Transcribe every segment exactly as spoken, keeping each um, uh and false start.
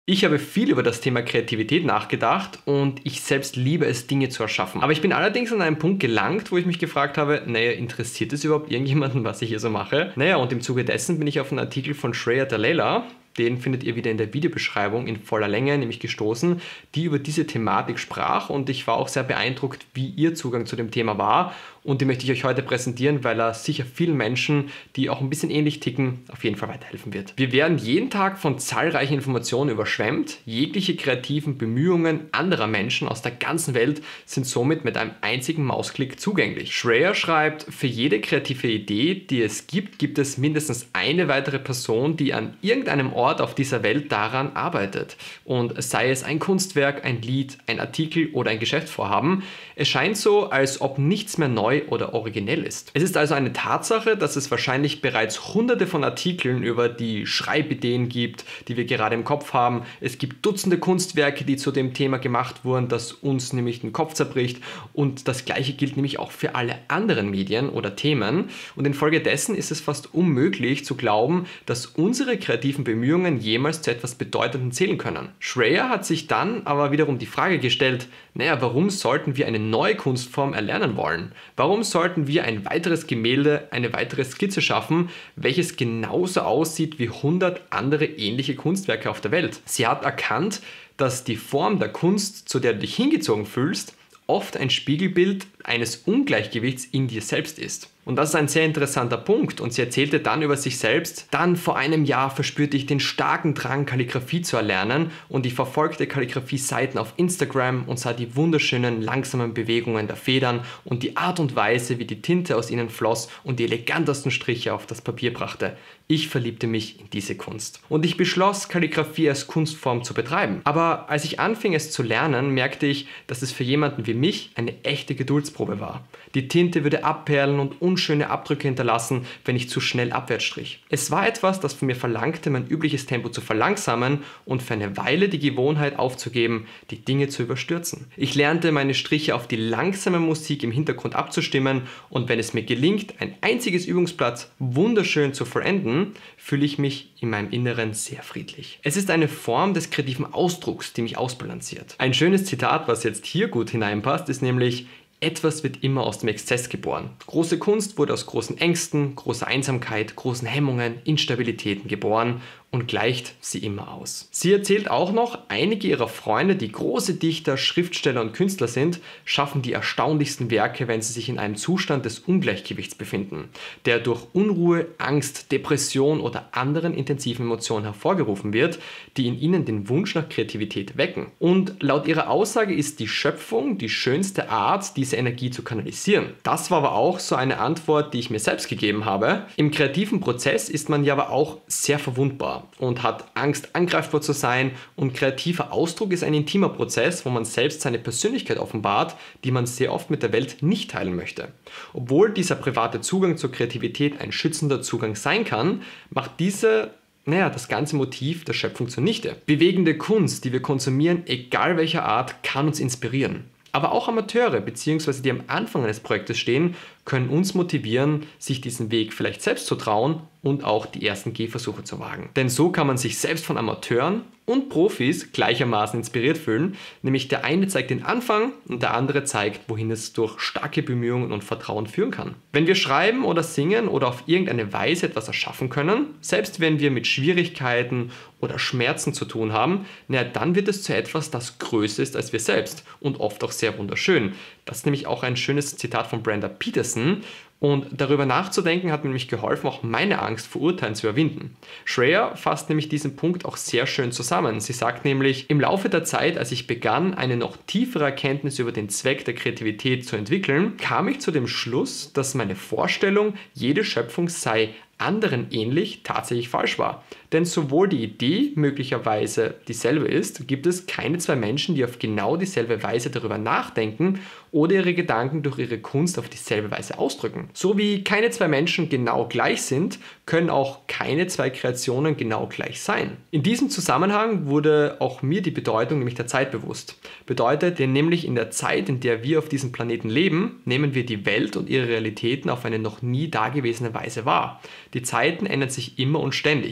Ich habe viel über das Thema Kreativität nachgedacht und ich selbst liebe es, Dinge zu erschaffen. Aber ich bin allerdings an einen Punkt gelangt, wo ich mich gefragt habe, naja, interessiert es überhaupt irgendjemanden, was ich hier so mache? Naja, und im Zuge dessen bin ich auf einen Artikel von Shreya Delilah, den findet ihr wieder in der Videobeschreibung in voller Länge, nämlich gestoßen, die über diese Thematik sprach, und ich war auch sehr beeindruckt, wie ihr Zugang zu dem Thema war, und den möchte ich euch heute präsentieren, weil er sicher vielen Menschen, die auch ein bisschen ähnlich ticken, auf jeden Fall weiterhelfen wird. Wir werden jeden Tag von zahlreichen Informationen überschwemmt. Jegliche kreativen Bemühungen anderer Menschen aus der ganzen Welt sind somit mit einem einzigen Mausklick zugänglich. Shreya schreibt, für jede kreative Idee, die es gibt, gibt es mindestens eine weitere Person, die an irgendeinem Ort auf dieser Welt daran arbeitet. Und sei es ein Kunstwerk, ein Lied, ein Artikel oder ein Geschäftsvorhaben, es scheint so, als ob nichts mehr neu oder originell ist. Es ist also eine Tatsache, dass es wahrscheinlich bereits hunderte von Artikeln über die Schreibideen gibt, die wir gerade im Kopf haben. Es gibt Dutzende Kunstwerke, die zu dem Thema gemacht wurden, das uns nämlich den Kopf zerbricht, und das gleiche gilt nämlich auch für alle anderen Medien oder Themen, und infolgedessen ist es fast unmöglich zu glauben, dass unsere kreativen Bemühungen jemals zu etwas Bedeutendem zählen können. Shreya hat sich dann aber wiederum die Frage gestellt, naja, warum sollten wir eine neue Kunstform erlernen wollen? Warum sollten wir ein weiteres Gemälde, eine weitere Skizze schaffen, welches genauso aussieht wie hundert andere ähnliche Kunstwerke auf der Welt? Sie hat erkannt, dass die Form der Kunst, zu der du dich hingezogen fühlst, oft ein Spiegelbild eines Ungleichgewichts in dir selbst ist. Und das ist ein sehr interessanter Punkt, und sie erzählte dann über sich selbst: Dann vor einem Jahr verspürte ich den starken Drang, Kalligrafie zu erlernen, und ich verfolgte Kalligrafie-Seiten auf Instagram und sah die wunderschönen, langsamen Bewegungen der Federn und die Art und Weise, wie die Tinte aus ihnen floss und die elegantesten Striche auf das Papier brachte. Ich verliebte mich in diese Kunst. Und ich beschloss, Kalligrafie als Kunstform zu betreiben. Aber als ich anfing, es zu lernen, merkte ich, dass es für jemanden wie mich eine echte Geduldsprobe war. Die Tinte würde abperlen und unschöne Abdrücke hinterlassen, wenn ich zu schnell abwärts strich. Es war etwas, das von mir verlangte, mein übliches Tempo zu verlangsamen und für eine Weile die Gewohnheit aufzugeben, die Dinge zu überstürzen. Ich lernte, meine Striche auf die langsame Musik im Hintergrund abzustimmen, und wenn es mir gelingt, ein einziges Übungsblatt wunderschön zu vollenden, fühle ich mich in meinem Inneren sehr friedlich. Es ist eine Form des kreativen Ausdrucks, die mich ausbalanciert. Ein schönes Zitat, was jetzt hier gut hineinpasst, ist nämlich: Etwas wird immer aus dem Exzess geboren. Große Kunst wurde aus großen Ängsten, großer Einsamkeit, großen Hemmungen, Instabilitäten geboren und gleicht sie immer aus. Sie erzählt auch noch, einige ihrer Freunde, die große Dichter, Schriftsteller und Künstler sind, schaffen die erstaunlichsten Werke, wenn sie sich in einem Zustand des Ungleichgewichts befinden, der durch Unruhe, Angst, Depression oder anderen intensiven Emotionen hervorgerufen wird, die in ihnen den Wunsch nach Kreativität wecken. Und laut ihrer Aussage ist die Schöpfung die schönste Art, diese Energie zu kanalisieren. Das war aber auch so eine Antwort, die ich mir selbst gegeben habe. Im kreativen Prozess ist man ja aber auch sehr verwundbar und hat Angst, angreifbar zu sein, und kreativer Ausdruck ist ein intimer Prozess, wo man selbst seine Persönlichkeit offenbart, die man sehr oft mit der Welt nicht teilen möchte. Obwohl dieser private Zugang zur Kreativität ein schützender Zugang sein kann, macht diese naja, das ganze Motiv der Schöpfung zunichte. Bewegende Kunst, die wir konsumieren, egal welcher Art, kann uns inspirieren. Aber auch Amateure bzw. die am Anfang eines Projektes stehen, können uns motivieren, sich diesen Weg vielleicht selbst zu trauen und auch die ersten Gehversuche zu wagen. Denn so kann man sich selbst von Amateuren und Profis gleichermaßen inspiriert fühlen, nämlich der eine zeigt den Anfang und der andere zeigt, wohin es durch starke Bemühungen und Vertrauen führen kann. Wenn wir schreiben oder singen oder auf irgendeine Weise etwas erschaffen können, selbst wenn wir mit Schwierigkeiten oder Schmerzen zu tun haben, na, dann wird es zu etwas, das größer ist als wir selbst und oft auch sehr wunderschön. Das ist nämlich auch ein schönes Zitat von Brenda Peterson. Und darüber nachzudenken hat mir nämlich geholfen, auch meine Angst vor Urteilen zu überwinden. Shreya fasst nämlich diesen Punkt auch sehr schön zusammen. Sie sagt nämlich: Im Laufe der Zeit, als ich begann, eine noch tiefere Erkenntnis über den Zweck der Kreativität zu entwickeln, kam ich zu dem Schluss, dass meine Vorstellung, jede Schöpfung sei anderen ähnlich, tatsächlich falsch war. Denn sowohl die Idee möglicherweise dieselbe ist, gibt es keine zwei Menschen, die auf genau dieselbe Weise darüber nachdenken oder ihre Gedanken durch ihre Kunst auf dieselbe Weise ausdrücken. So wie keine zwei Menschen genau gleich sind, können auch keine zwei Kreationen genau gleich sein. In diesem Zusammenhang wurde auch mir die Bedeutung nämlich der Zeit bewusst. Bedeutet, denn nämlich in der Zeit, in der wir auf diesem Planeten leben, nehmen wir die Welt und ihre Realitäten auf eine noch nie dagewesene Weise wahr. Die Zeiten ändern sich immer und ständig. Was heute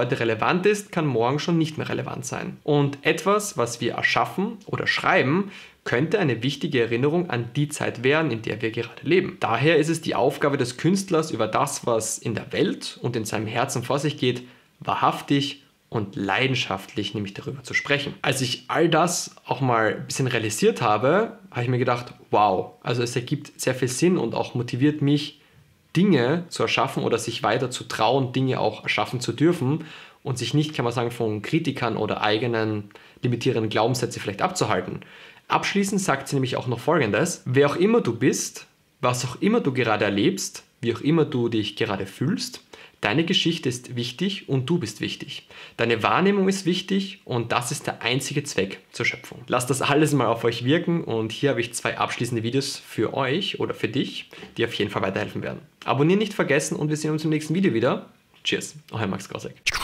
heute relevant ist, kann morgen schon nicht mehr relevant sein. Und etwas, was wir erschaffen oder schreiben, könnte eine wichtige Erinnerung an die Zeit werden, in der wir gerade leben. Daher ist es die Aufgabe des Künstlers, über das, was in der Welt und in seinem Herzen vor sich geht, wahrhaftig und leidenschaftlich nämlich darüber zu sprechen. Als ich all das auch mal ein bisschen realisiert habe, habe ich mir gedacht, wow, also es ergibt sehr viel Sinn und auch motiviert mich, Dinge zu erschaffen oder sich weiter zu trauen, Dinge auch erschaffen zu dürfen und sich nicht, kann man sagen, von Kritikern oder eigenen limitierenden Glaubenssätze vielleicht abzuhalten. Abschließend sagt sie nämlich auch noch Folgendes: Wer auch immer du bist, was auch immer du gerade erlebst, wie auch immer du dich gerade fühlst, deine Geschichte ist wichtig und du bist wichtig. Deine Wahrnehmung ist wichtig und das ist der einzige Zweck zur Schöpfung. Lasst das alles mal auf euch wirken und hier habe ich zwei abschließende Videos für euch oder für dich, die auf jeden Fall weiterhelfen werden. Abonnieren nicht vergessen und wir sehen uns im nächsten Video wieder. Cheers, euer Max Gossek.